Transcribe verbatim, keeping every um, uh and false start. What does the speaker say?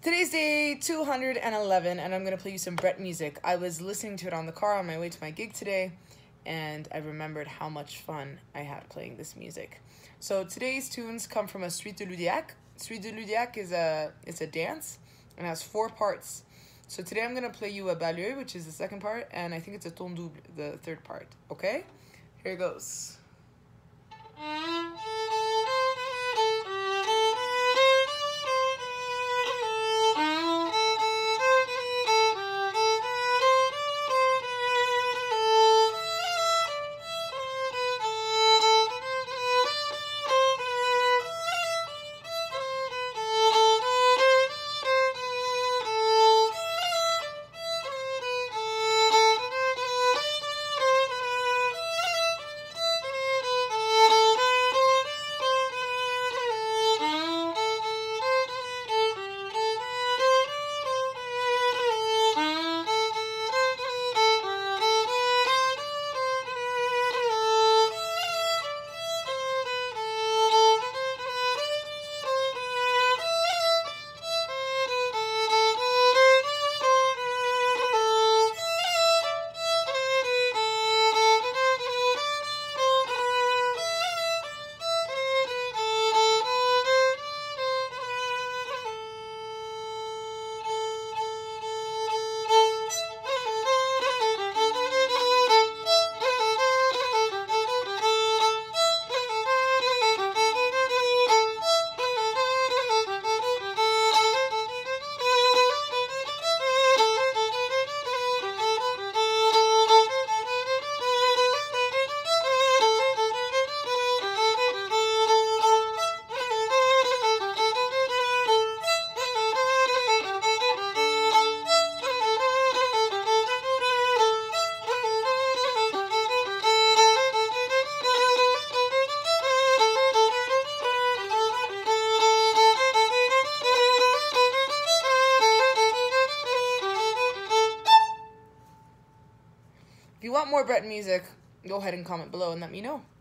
Today's day two hundred eleven, and I'm going to play you some Breton music. I was listening to it on the car on my way to my gig today, and I remembered how much fun I had playing this music. So today's tunes come from a suite de Loudeac. Suite de Loudeac is a, it's a dance, and has four parts. So today I'm going to play you a baleu, which is the second part, and I think it's a ton double, the third part. Okay? Here it goes. If you want more Breton music, go ahead and comment below and let me know.